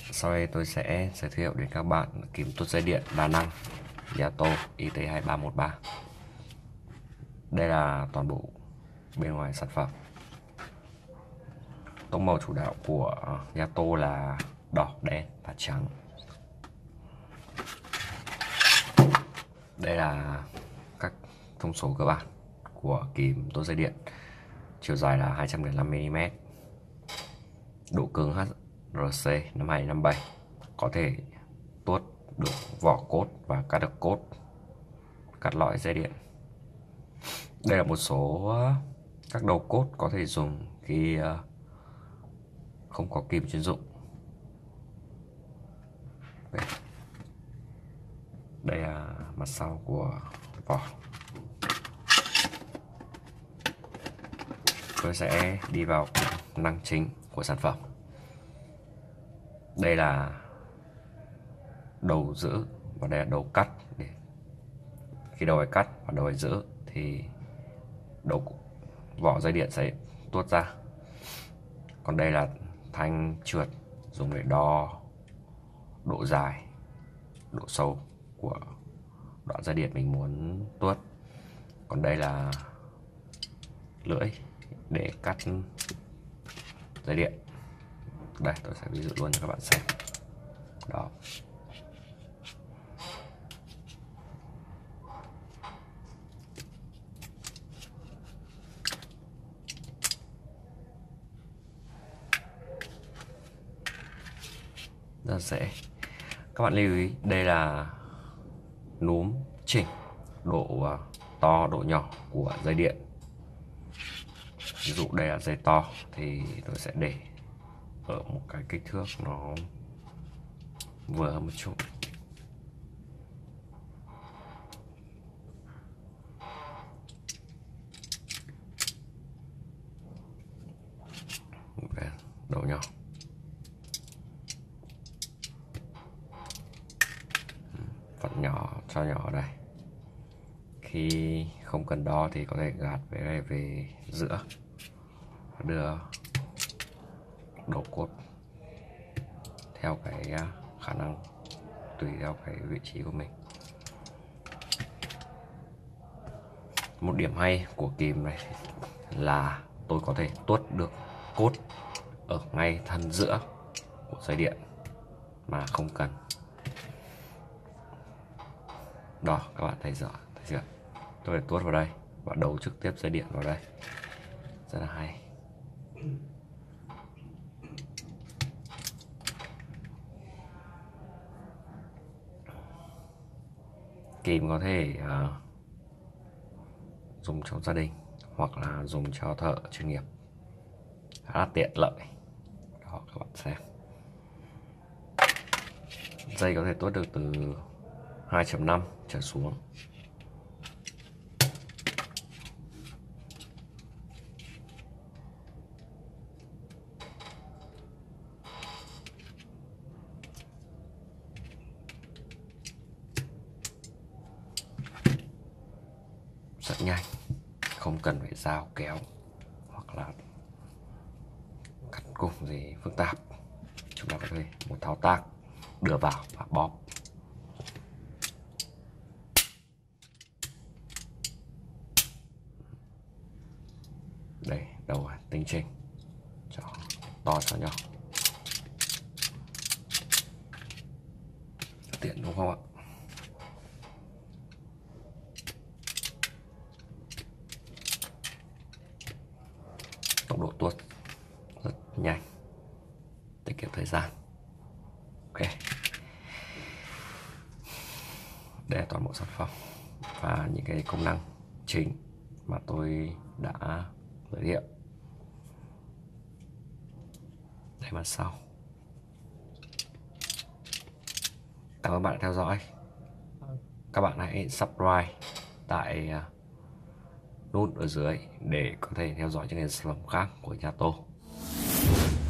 Sau đây tôi sẽ giới thiệu đến các bạn kìm tuốt dây điện đa năng Yato IT2313. Đây là toàn bộ bên ngoài sản phẩm. Tông màu chủ đạo của Yato là đỏ, đen và trắng. Đây là các thông số cơ bản của kìm tuốt dây điện. Chiều dài là 205mm, độ cứng HRC 5257, có thể tuốt được vỏ cốt và cắt được cốt, cắt lõi dây điện. Đây là một số các đầu cốt có thể dùng khi không có kìm chuyên dụng. Đây là mặt sau của vỏ. Tôi sẽ đi vào công năng chính của sản phẩm. Đây là đầu giữ và đây là đầu cắt. Khi đầu ấy cắt và đầu ấy giữ thì vỏ dây điện sẽ tuốt ra. Còn đây là thanh trượt dùng để đo độ dài, độ sâu của đoạn dây điện mình muốn tuốt. Còn đây là lưỡi để cắt dây điện. Đây, tôi sẽ ví dụ luôn cho các bạn xem. Đó. Rất dễ. Các bạn lưu ý, đây là núm chỉnh độ to, độ nhỏ của dây điện. Ví dụ đây là dây to thì tôi sẽ để ở một cái kích thước nó vừa hơn một chút. Độ nhỏ. Phần nhỏ cho nhỏ ở đây. Khi không cần đo thì có thể gạt về đây về giữa, đưa đầu cốt theo cái khả năng, tùy theo cái vị trí của mình. Một điểm hay của kìm này là tôi có thể tuốt được cốt ở ngay thân giữa của dây điện mà không cần đo. Các bạn thấy rõ, thấy chưa? Tôi để tuốt vào đây và đấu trực tiếp dây điện vào đây. Rất là hay. Kìm có thể dùng trong gia đình hoặc là dùng cho thợ chuyên nghiệp, khá là tiện lợi. Đó, các bạn xem. Dây có thể tuốt được từ 2.5 trở xuống. Rất nhanh, không cần phải dao kéo hoặc là cắt củng gì phức tạp. Chúng ta có thể một thao tác đưa vào và bóp. Đây, đầu tinh chỉnh cho to cho nhỏ. Tiện đúng không ạ? Tốc độ tuốt rất nhanh, tiết kiệm thời gian. Ok, đây là toàn bộ sản phẩm và những cái công năng chính mà tôi đã giới thiệu. Đây mặt sau. Cảm ơn bạn đã theo dõi. Các bạn hãy subscribe tại nút ở dưới để có thể theo dõi những sản phẩm khác của Yato.